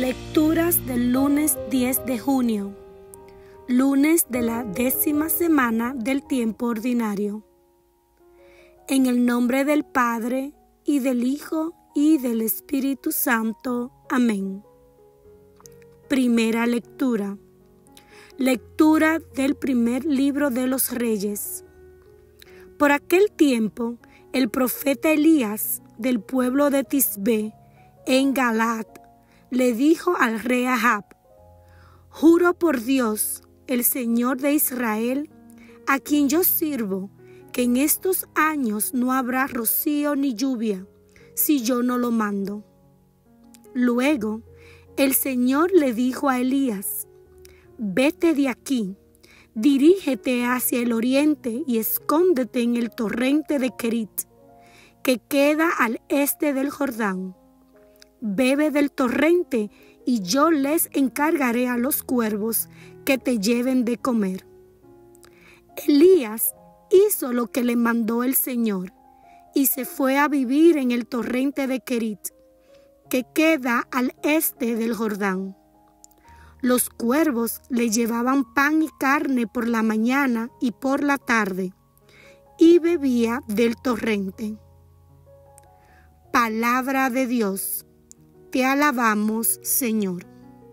Lecturas del lunes 10 de junio, lunes de la 10ª semana del tiempo ordinario. En el nombre del Padre, y del Hijo, y del Espíritu Santo. Amén. Primera lectura. Lectura del primer libro de los Reyes. Por aquel tiempo, el profeta Elías, del pueblo de Tisbe, en Galaad, le dijo al rey Ahab: «Juro por Dios, el Señor de Israel, a quien yo sirvo, que en estos años no habrá rocío ni lluvia, si yo no lo mando». Luego, el Señor le dijo a Elías: «Vete de aquí, dirígete hacia el oriente y escóndete en el torrente de Kerit, que queda al este del Jordán. Bebe del torrente, y yo les encargaré a los cuervos que te lleven de comer». Elías hizo lo que le mandó el Señor, y se fue a vivir en el torrente de Kerit, que queda al este del Jordán. Los cuervos le llevaban pan y carne por la mañana y por la tarde, y bebía del torrente. Palabra de Dios. Te alabamos, Señor.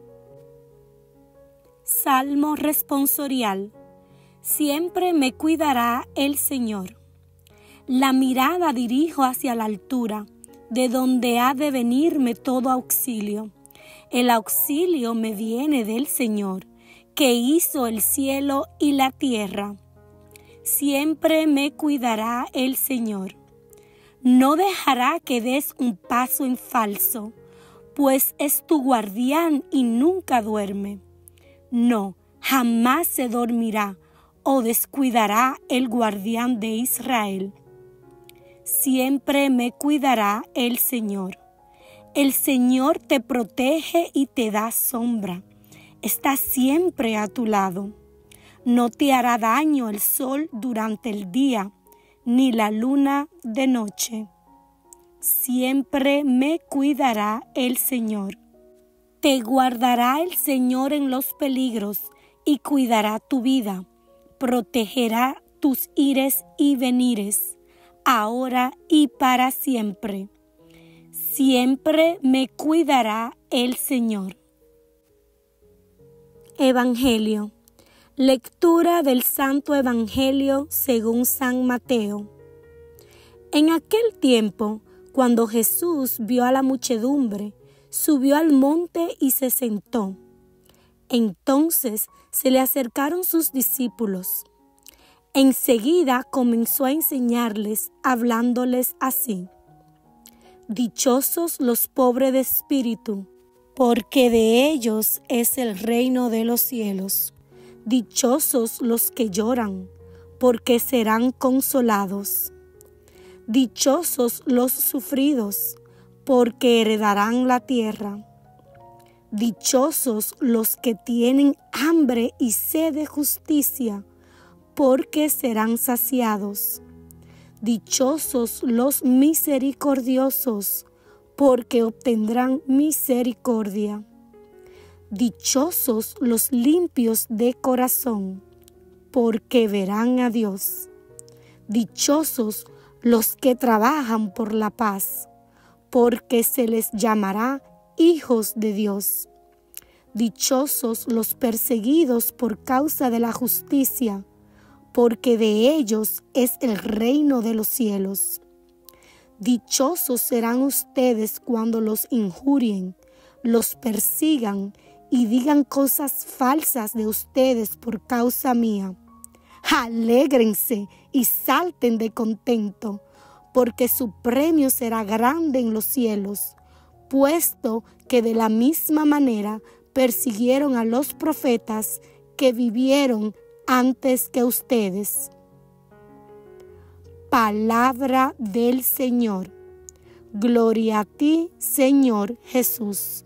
Salmo responsorial. Siempre me cuidará el Señor. La mirada dirijo hacia la altura, de donde ha de venirme todo auxilio. El auxilio me viene del Señor, que hizo el cielo y la tierra. Siempre me cuidará el Señor. No dejará que des un paso en falso, pues es tu guardián y nunca duerme. No, jamás se dormirá o descuidará el guardián de Israel. Siempre me cuidará el Señor. El Señor te protege y te da sombra. Está siempre a tu lado. No te hará daño el sol durante el día, ni la luna de noche. Siempre me cuidará el Señor. Te guardará el Señor en los peligros y cuidará tu vida. Protegerá tus ires y venires, ahora y para siempre. Siempre me cuidará el Señor. Evangelio. Lectura del Santo Evangelio según San Mateo. En aquel tiempo, cuando Jesús vio a la muchedumbre, subió al monte y se sentó. Entonces se le acercaron sus discípulos. Enseguida comenzó a enseñarles, hablándoles así: «Dichosos los pobres de espíritu, porque de ellos es el reino de los cielos. Dichosos los que lloran, porque serán consolados. Dichosos los sufridos, porque heredarán la tierra. Dichosos los que tienen hambre y sed de justicia, porque serán saciados. Dichosos los misericordiosos, porque obtendrán misericordia. Dichosos los limpios de corazón, porque verán a Dios. Dichosos los que trabajan por la paz, porque se les llamará hijos de Dios. Dichosos los perseguidos por causa de la justicia, porque de ellos es el reino de los cielos. Dichosos serán ustedes cuando los injurien, los persigan y digan cosas falsas de ustedes por causa mía. Alégrense y salten de contento, porque su premio será grande en los cielos, puesto que de la misma manera persiguieron a los profetas que vivieron antes que ustedes». Palabra del Señor. Gloria a ti, Señor Jesús.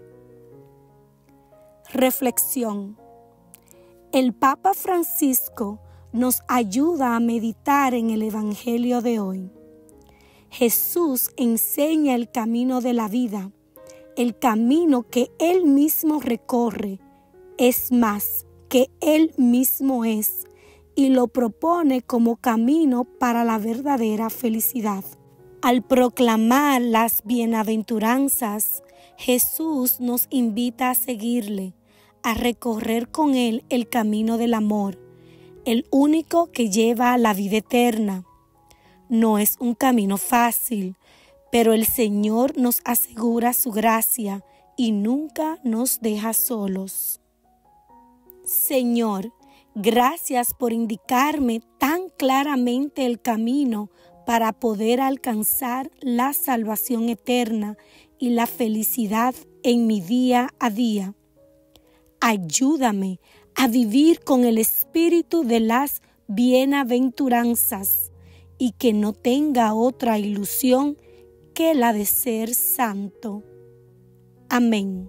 Reflexión. El Papa Francisco nos ayuda a meditar en el Evangelio de hoy. Jesús enseña el camino de la vida, el camino que Él mismo recorre, es más que Él mismo es, y lo propone como camino para la verdadera felicidad. Al proclamar las bienaventuranzas, Jesús nos invita a seguirle, a recorrer con Él el camino del amor, el único que lleva a la vida eterna. No es un camino fácil, pero el Señor nos asegura su gracia y nunca nos deja solos. Señor, gracias por indicarme tan claramente el camino para poder alcanzar la salvación eterna y la felicidad en mi día a día. Ayúdame a vivir con el espíritu de las bienaventuranzas y que no tenga otra ilusión que la de ser santo. Amén.